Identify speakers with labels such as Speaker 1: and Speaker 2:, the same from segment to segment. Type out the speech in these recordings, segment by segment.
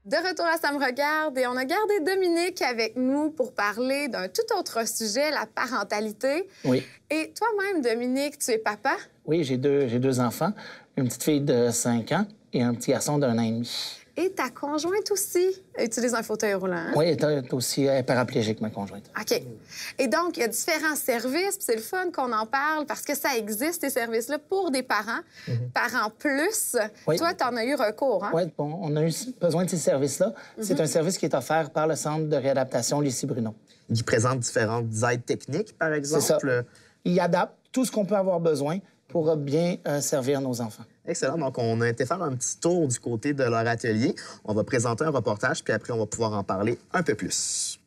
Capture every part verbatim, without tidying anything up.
Speaker 1: De retour à Ça me regarde et on a gardé Dominique avec nous pour parler d'un tout autre sujet, la parentalité.
Speaker 2: Oui.
Speaker 1: Et toi-même, Dominique, tu es papa?
Speaker 2: Oui, j'ai deux, j'ai deux enfants, une petite fille de cinq ans et un petit garçon d'un an et demi.
Speaker 1: Et ta conjointe aussi utilise un fauteuil roulant, hein?
Speaker 2: Oui, elle est aussi paraplégique, ma conjointe.
Speaker 1: OK. Et donc, il y a différents services, puis c'est le fun qu'on en parle parce que ça existe, ces services-là, pour des parents, mm-hmm. Parents plus.
Speaker 2: Oui.
Speaker 1: Toi, tu en as eu recours, hein?
Speaker 2: Oui, bon, on a eu besoin de ces services-là. Mm-hmm. C'est un service qui est offert par le Centre de réadaptation Lucie Bruno.
Speaker 3: Il présente différentes aides techniques, par exemple?
Speaker 2: C'est ça. Il adapte tout ce qu'on peut avoir besoin pour bien euh, servir nos enfants.
Speaker 3: Excellent. Donc, on a été faire un petit tour du côté de leur atelier. On va présenter un reportage, puis après, on va pouvoir en parler un peu plus.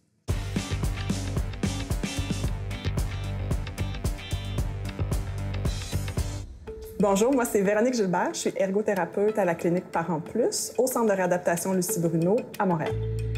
Speaker 4: Bonjour, moi, c'est Véronique Gilbert. Je suis ergothérapeute à la clinique Parents Plus au Centre de réadaptation Lucie Bruno à Montréal.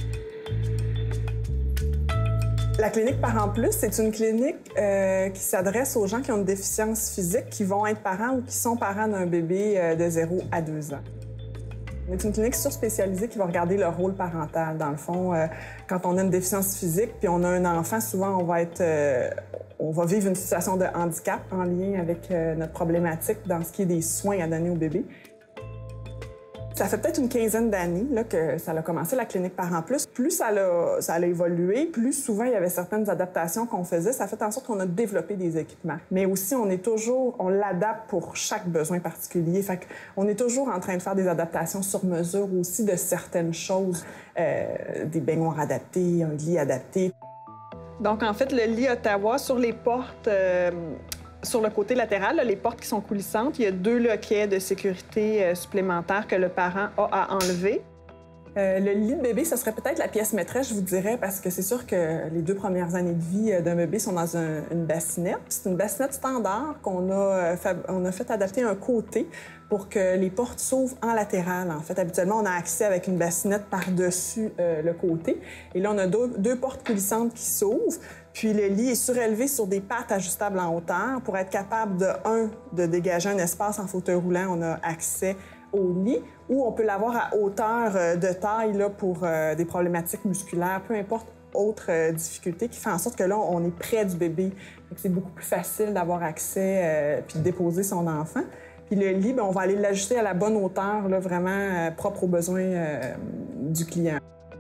Speaker 4: La clinique Parents Plus, c'est une clinique euh, qui s'adresse aux gens qui ont une déficience physique, qui vont être parents ou qui sont parents d'un bébé euh, de zéro à deux ans. C'est une clinique surspécialisée qui va regarder le rôle parental. Dans le fond, euh, quand on a une déficience physique puis on a un enfant, souvent, on va être, euh, on va vivre une situation de handicap en lien avec euh, notre problématique dans ce qui est des soins à donner au bébé. Ça fait peut-être une quinzaine d'années là, que ça a commencé, la clinique Parents Plus. Plus ça a, ça a évolué, plus souvent il y avait certaines adaptations qu'on faisait. Ça a fait en sorte qu'on a développé des équipements. Mais aussi, on est toujours, on l'adapte pour chaque besoin particulier. Fait qu'on est toujours en train de faire des adaptations sur mesure aussi de certaines choses, euh, des baignoires adaptées, un lit adapté. Donc, en fait, le lit Ottawa, sur les portes... Euh, Sur le côté latéral, là, les portes qui sont coulissantes, il y a deux loquets de sécurité euh, supplémentaires que le parent a à enlever. Euh, le lit de bébé, ce serait peut-être la pièce maîtresse, je vous dirais, parce que c'est sûr que les deux premières années de vie d'un bébé sont dans un, une bassinette. C'est une bassinette standard qu'on a, on a fait adapter un côté pour que les portes s'ouvrent en latéral. En fait, habituellement, on a accès avec une bassinette par-dessus euh, le côté. Et là, on a deux, deux portes coulissantes qui s'ouvrent. Puis le lit est surélevé sur des pattes ajustables en hauteur pour être capable de, un, de dégager un espace en fauteuil roulant. On a accès au lit, ou on peut l'avoir à hauteur de taille là, pour euh, des problématiques musculaires, peu importe autre euh, difficulté, qui fait en sorte que là, on est près du bébé. C'est beaucoup plus facile d'avoir accès euh, puis de déposer son enfant. Puis le lit, bien, on va aller l'ajuster à la bonne hauteur, là, vraiment euh, propre aux besoins euh, du client.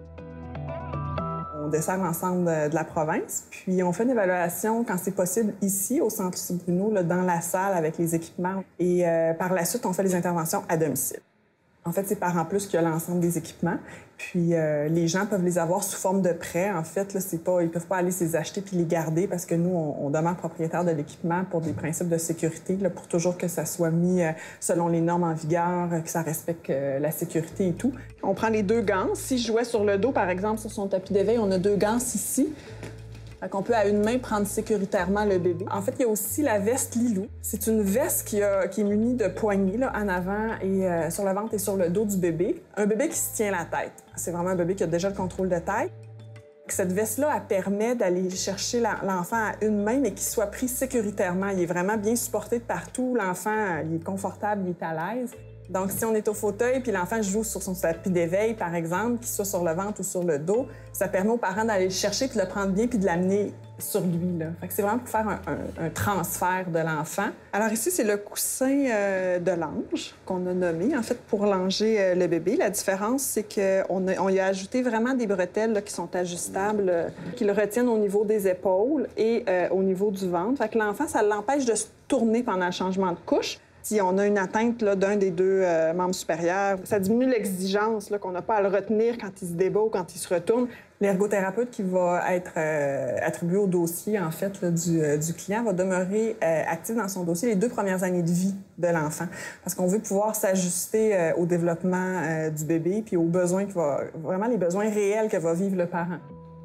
Speaker 4: On dessert l'ensemble de, de la province, puis on fait une évaluation quand c'est possible ici, au Centre Lucie Bruno, là, dans la salle avec les équipements. Et euh, par la suite, on fait les interventions à domicile. En fait, c'est Parents Plus qui a l'ensemble des équipements. Puis euh, les gens peuvent les avoir sous forme de prêt. En fait, là, c'est pas, ils peuvent pas aller les acheter puis les garder parce que nous, on, on demeure propriétaire de l'équipement pour des principes de sécurité, là, pour toujours que ça soit mis euh, selon les normes en vigueur, que ça respecte euh, la sécurité et tout. On prend les deux gants. Si je jouais sur le dos, par exemple, sur son tapis d'éveil, on a deux gants ici. On peut à une main prendre sécuritairement le bébé. En fait, il y a aussi la veste Lilou. C'est une veste qui, a, qui est munie de poignées là, en avant et euh, sur le ventre et sur le dos du bébé. Un bébé qui se tient la tête. C'est vraiment un bébé qui a déjà le contrôle de tête. Cette veste-là, elle permet d'aller chercher l'enfant à une main, mais qu'il soit pris sécuritairement. Il est vraiment bien supporté de partout. L'enfant, il est confortable, il est à l'aise. Donc, si on est au fauteuil puis l'enfant joue sur son tapis d'éveil, par exemple, qu'il soit sur le ventre ou sur le dos, ça permet aux parents d'aller le chercher puis de le prendre bien puis de l'amener sur lui, là. Fait que c'est vraiment pour faire un, un, un transfert de l'enfant. Alors ici, c'est le coussin euh, de l'ange qu'on a nommé, en fait, pour langer euh, le bébé. La différence, c'est qu'on on y a ajouté vraiment des bretelles là, qui sont ajustables, euh, qui le retiennent au niveau des épaules et euh, au niveau du ventre. Fait que l'enfant, ça l'empêche de se tourner pendant le changement de couche. Si on a une atteinte d'un des deux euh, membres supérieurs, ça diminue l'exigence qu'on n'a pas à le retenir quand il se débat ou quand il se retourne. L'ergothérapeute qui va être euh, attribué au dossier, en fait, là, du, euh, du client va demeurer euh, actif dans son dossier les deux premières années de vie de l'enfant. Parce qu'on veut pouvoir s'ajuster euh, au développement euh, du bébé puis aux besoins, qui va, vraiment les besoins réels que va vivre le parent.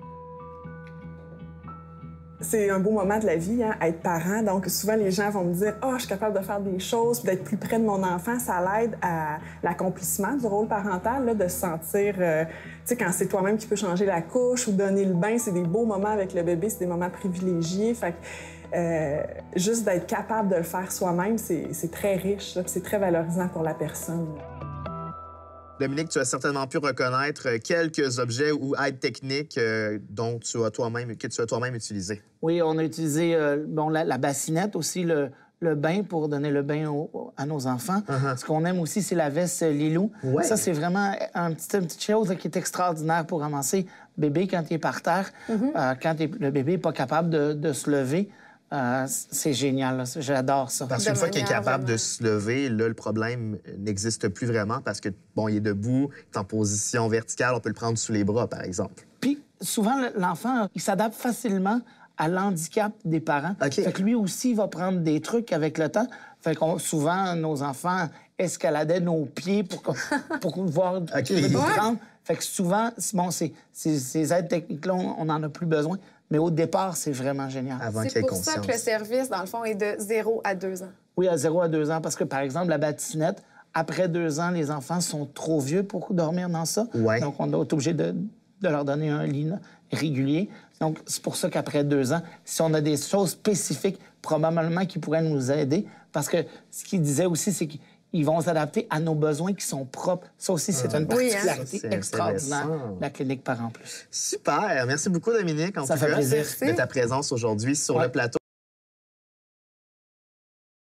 Speaker 4: C'est un beau moment de la vie, hein, être parent. Donc, souvent, les gens vont me dire « Ah, oh, je suis capable de faire des choses, d'être plus près de mon enfant. » Ça l'aide à l'accomplissement du rôle parental, là, de se sentir... Euh, tu sais, quand c'est toi-même qui peux changer la couche ou donner le bain, c'est des beaux moments avec le bébé, c'est des moments privilégiés. Fait que, euh, juste d'être capable de le faire soi-même, c'est très riche, c'est très valorisant pour la personne.
Speaker 3: Dominique, tu as certainement pu reconnaître quelques objets ou aides techniques euh, dont tu as toi-même, que tu as toi-même utilisé.
Speaker 2: Oui, on a utilisé euh, bon, la, la bassinette, aussi le, le bain pour donner le bain au, à nos enfants.
Speaker 3: Uh-huh.
Speaker 2: Ce qu'on aime aussi, c'est la veste Lilou.
Speaker 3: Ouais.
Speaker 2: Ça, c'est vraiment un petit, une petite chose là, qui est extraordinaire pour ramasser le bébé quand il est par terre,
Speaker 1: Mm-hmm.
Speaker 2: euh, quand il est- le bébé n'est pas capable de, de se lever. Euh, c'est génial, là. J'adore ça.
Speaker 3: Parce
Speaker 1: De
Speaker 3: qu'une fois qu'il est
Speaker 1: manière
Speaker 3: capable de
Speaker 1: vraiment-
Speaker 3: se lever, là, le problème n'existe plus vraiment parce que, bon, il est debout, il est en position verticale, on peut le prendre sous les bras, par exemple.
Speaker 2: Puis souvent, le- l'enfant, il s'adapte facilement à l'handicap des parents.
Speaker 3: OK.
Speaker 2: Fait que lui aussi, il va prendre des trucs avec le temps. Fait qu'on souvent, nos enfants escaladaient nos pieds pour, qu'on- pour voir
Speaker 3: OK.
Speaker 2: le bébé
Speaker 3: Ouais.
Speaker 2: prendre. Fait que souvent, c'est- bon, c'est- c'est- ces aides techniques-là, on n'en a plus besoin. Mais au départ, c'est vraiment génial.
Speaker 3: Avant qu'il
Speaker 1: C'est
Speaker 3: ait
Speaker 1: pour
Speaker 3: conscience.
Speaker 1: ça que le service, dans le fond, est de zéro à deux ans.
Speaker 2: Oui, à zéro à deux ans, parce que, par exemple, la batinette, après deux ans, les enfants sont trop vieux pour dormir dans ça.
Speaker 3: Ouais.
Speaker 2: Donc, on est obligé de, de leur donner un lit là, régulier. Donc, c'est pour ça qu'après deux ans, si on a des choses spécifiques, probablement qui pourraient nous aider, parce que ce qu'il disait aussi, c'est qu'ils vont s'adapter à nos besoins qui sont propres. Ça aussi, c'est une
Speaker 1: Oui, hein?
Speaker 2: particularité
Speaker 3: Ça, c'est
Speaker 2: extraordinaire
Speaker 3: intéressant.
Speaker 2: de la clinique Parents Plus.
Speaker 3: Super! Merci beaucoup, Dominique, en
Speaker 2: Ça
Speaker 3: tout
Speaker 2: fait
Speaker 3: cas,
Speaker 2: plaisir.
Speaker 3: de ta présence aujourd'hui sur
Speaker 2: Ouais.
Speaker 3: le plateau.